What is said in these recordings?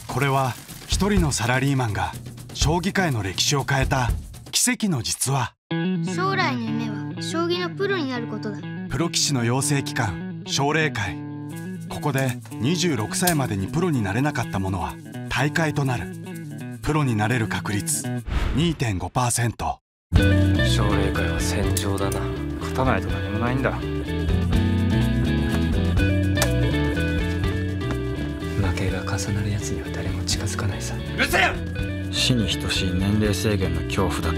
これは一人のサラリーマンが将棋界の歴史を変えた奇跡の実話。 将来の夢は将棋のプロになることだ。 プロ棋士の養成機関奨励会。ここで26歳までにプロになれなかった者は退会となる。プロになれる確率 2.5%。 奨励会は戦場だな。勝たないと何もないんだ。負けが重なるやつには誰も近づかないさ。 うるせえよ。 死に等しい年齢制限の恐怖だった。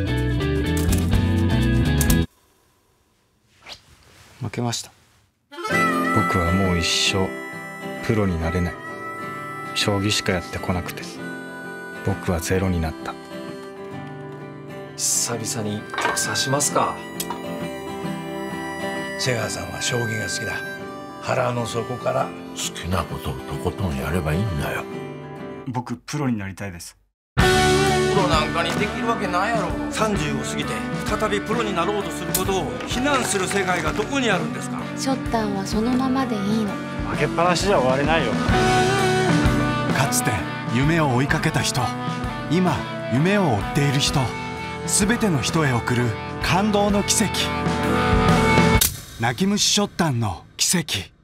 負けました。僕はもう一生プロになれない。将棋しかやってこなくて僕はゼロになった。久々に指しますか。 瀬川さんは将棋が好きだ。腹の底から好きなことをとことんやればいいんだよ。 僕プロになりたいです。 プロなんかにできるわけないやろ。30を過ぎて再びプロになろうとすることを非難する世界がどこにあるんですか。 ショッタンはそのままでいいの。 負けっぱなしじゃ終われないよ。 かつて夢を追いかけた人、今夢を追っている人、全ての人へ送る感動の奇跡。泣き虫ショッタンの奇跡。